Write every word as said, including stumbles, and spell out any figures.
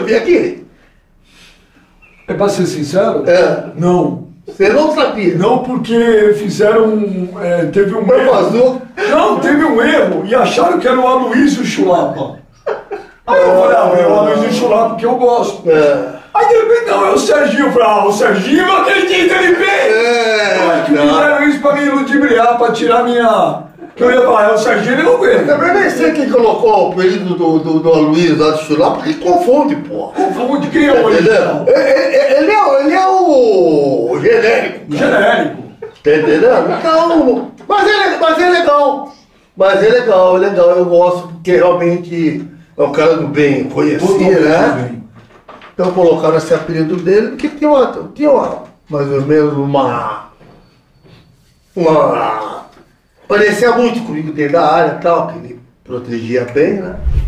sabia que? É pra ser sincero? É. Não. Você não sabia? Não, porque fizeram. É, teve um erro. Vazou? Não, teve um erro e acharam que era o Aloysio Chulapa. Aí eu falei, ah, é o Aloysio Chulapa que eu gosto. É. Aí de repente, não, é o Serginho. Eu falei, ah, o Serginho não acredita, ele fez. É, Eu acho que não. fizeram isso pra me ludibriar, pra tirar minha. Que eu ia falar, é o Serginho, ele não Eu aguenta. também nem sei quem colocou o apelido do, do, do Aloysio lá de Chulapa, porque confunde, pô. Confunde, quem é o Entendeu? original? Ele, ele- ele é, o- ele é o genérico. Genérico. Tá entendendo? Então, mas ele, mas é legal. Mas é legal, é legal. Eu gosto, porque realmente é um cara do bem, conheci, Totalmente né? bem. Então colocaram esse apelido dele, porque tinha uma, tinha uma, mais ou menos uma, uma, parecia muito comigo dentro da área e tal, que ele protegia bem, né?